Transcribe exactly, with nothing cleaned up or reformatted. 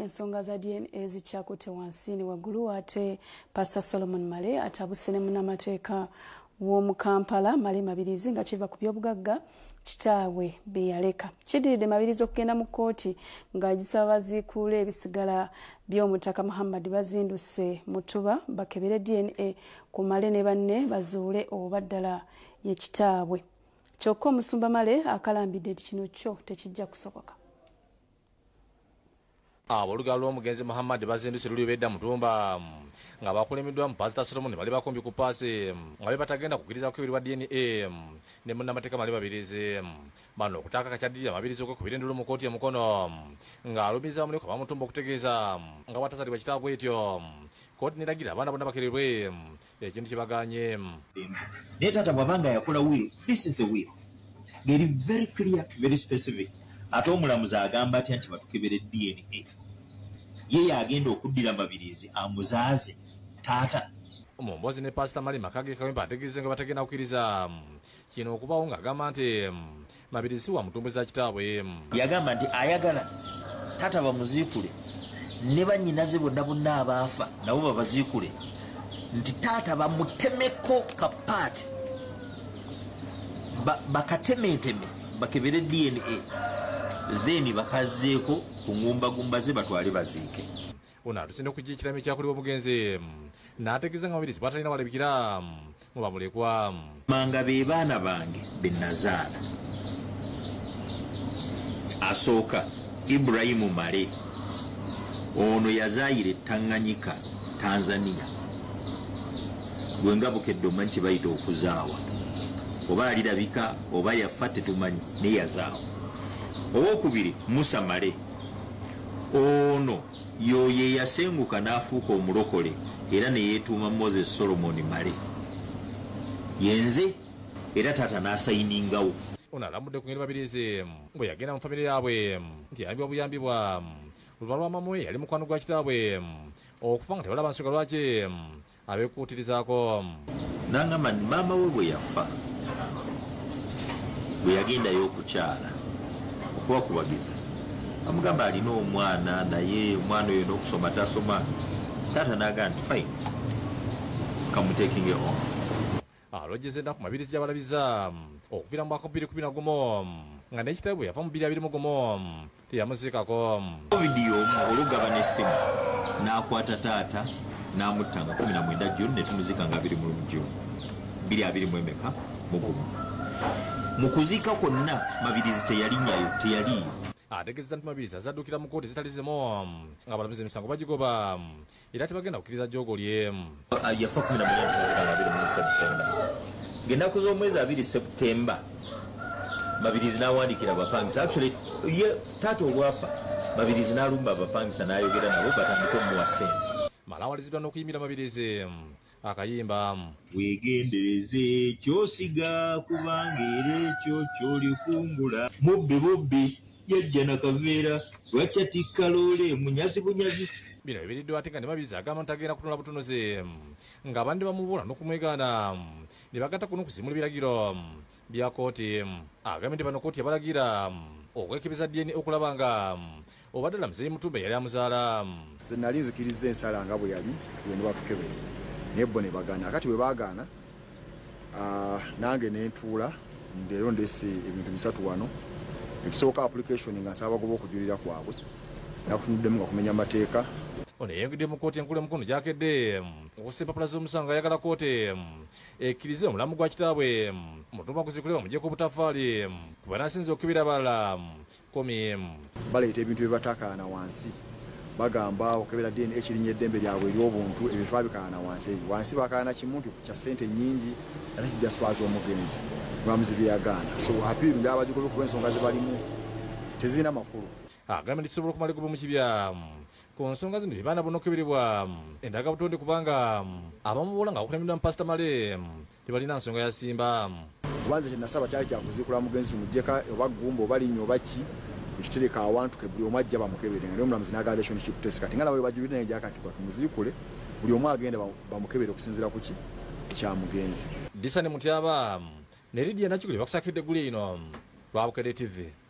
ensonga za D N A zikyakute wansi ne waggulu ate Pastor Solomon Male atabuse ne munnamateeka w'omu Kampala Male Mabirizi nga kiva ku by'obugagga kitaawe be yaleka. Kiddiridde Mabirizi okugenda mu kkooti ng'agisaba baziikuule ebisigala by'omutaka Muhammad bazinduse Mutuba bakebere D N A ku Male ne banne bazuule oba ddala ye kitaabwe. Kyokka omusumba Male akalambidde nti kino kyo tekijja kusoboka. Aboluga lw'omugenzi Muhammad bazinduse luli bedda Mutumba nga bakulemiddwa mu Pastor Solomon Male bakombi ku paasi nga be batagenda kukiriza kubirirwa D N A ne munnamateeka Male Mabirizi bano okutaka kakyaddirira Mabirizi okukubira endulu mu kkooti ya mukono nga alumiza bamuleko bamutumba okutegeeza nga batasalibwa kitaabwe etyo kkooti neragira abaana bonna bakerebwe ekintu kibaganye naye taata bw'abanga yakola will, this is the will, ngeri very clear, very specific. Ate omulamuzi agamba atya nti batukebere D N A ye yagenda okuddira Mabirizi amuzaaze taata. Omumbozi ne Pastor Male Makage Kawemba ategeeze nga batagenda kukkiriza kino okubawo ng'agamba nti Mabirizi wa mutumbuza kitaabwe. Yagamba nti ayagala taata bamuziikule ne bannyinaze bonna bonna abaafa nabo babaziikule nti taata bamutemeko kapaati bakatemeteme bakebere D N A then bakazeeko ku ngumbagumba ze batwale baziike. Ono atusinde okujja ekirami ekyakolebwa omugenzi n'ategeeza nga Mabirizi batalina balabikira mu bamulekwa. Manga be baana bange be nazaala. Asooka Ibrahimu Male ono yazaayire Tanganyika Tanzania gwe nga bukedde omanyi kye bayita okuzaawa oba alirabika oba yafa tetumanyi ne yazaawa. Owokubiri Musa Male ono yo ye yasenguka n'afuuka omulokole era ne yeetuuma Moses Solomon Male yenze era taata n'asayiningawo. Ono alambudde ku ngeri Mabirizi bwe yagenda mu famire yaabwe nti yayambibwa buyambibwa oluva lwa mama we yali mukwano gwa kitaabwe okufa nga tebalaba nsonga lwaki abeekuutirizaako. N'angamba nti maama we bwe yafa bwe yagendayo okukyala okubakubagiza amugamba alina omwana naye omwana oyo n'okusoma tasoma taata n'agamba nti fine kamutekinge home. Alojjeza ennaku Mabirizi gy'abalabiza okuviira mu mwaka bbiri kumi na gumu nga n'ekitabo bwe yava mu bbiri abiri mu gumu teyamuziikako. Vidiyo olugaba n'essimu n'akwata taata n'amutta nga kumi na mwenda June ne tumuziika nga abiri mu June bbiri abiri mu emeka mu gumu. Mu kuziika kwonna Mabirizi teyalinyayo teyaliyo. Ategeeza nti Mabirizi azaddukira mu kkooti ezitali zimu nga abalamuzi emisango bagigoba era tebagenda kukkiriza jjogolye. Yafa kumi na mwenda tumuziika nga abiri mu Septemba. Ng'ennaku z'omwezi abiri Septemba Mabirizi n'awandiikira abapangisa. Actually ye taata olwafa Mabirizi n'alumba abapangisa n'ayogera nabo batandika omuwa ssente. Male awaliziddwa n'okuyimbira Mabirizi akayimba weegendereze ky'osiga kubanga era ekyo ky'olikumbula. Mubbi bubbi yajja na kaveera lwakyatikka loole munyazi bunyazi. Bino ebiriddwa ate nga ne Mabirizi agamba nti agenda kutunula butunuzi ng'abandi bamubuula n'okumwegaana ne bagatta kuno kusimula ebiragiro bya kkooti. Agambye nti bano kkooti yabalagira okwekebeza D N A okulaba nga oba ddala muzeeyi Mutumba yali amuzaala. Nze nali nzikiriza ensala nga bwe yali genda batukebere naye bo ne bagaana. Akati bwe baagaana nange ne ntuula ndeero ndeese ebintu bisatu wano. Ekisooka application nga nsaba bagoba okujulira kwabwe nakutunuddemu nga kumenya amateeka. Ono yeyongedde mu kkooti enkulu emukono gyakedde okussa empapula z'omusango ayagala kkooti ekkirize omulamu gwa kitaabwe Mutumba guziikulebwa mugyeko obutafaali ku banaasinza okukebera abalala komi. Baleeta ebintu bye batakaana wansi bagamba okebera D N A ekirinya eddembe lyabwe ery'obuntu ebyo twabikaana wansi ebyo wansi bakaana kimu nti kya ssente nnyingi ate kijja sifaaza omugenzi mulamuzi bye yagaana. So apiiru ng'abagigobe kuba ensonga ze balimu tezirina makulu. Agambye nti kisobola okumala egobe mu kibya ku nsonga zino baana bonna okukeberebwa endaga butonde kubanga abamubuula nga bakulemiddwa mu Pastor Male tebalina nsonga yasimba. Kubanze kye nasaba kyali kyakuziikula mugenzi tumugyeka oba ggumba oba linnya oba ki tukitereka awantu ke buli omu ajja bamukebere nga omulamuzi n'agala relationship test kati nga nabo bajulira naye gyakati tumuziikule buli omu agenda bamukebere okusinziira ku ki kya mugenzi. Disane Mutyaba ne Lydia Nakigule bakusakidde guli ino lwa Bukedde T V.